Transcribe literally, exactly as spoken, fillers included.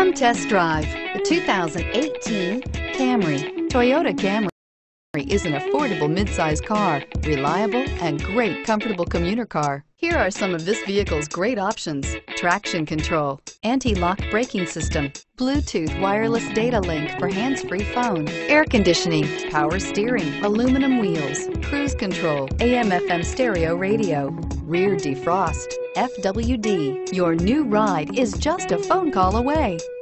Come test drive the two thousand eighteen Camry. Toyota Camry is an affordable midsize car, reliable and great comfortable commuter car. Here are some of this vehicle's great options: traction control, anti-lock braking system, Bluetooth wireless data link for hands-free phone, air conditioning, power steering, aluminum wheels, cruise control, A M F M stereo radio, rear defrost, F W D. Your new ride is just a phone call away.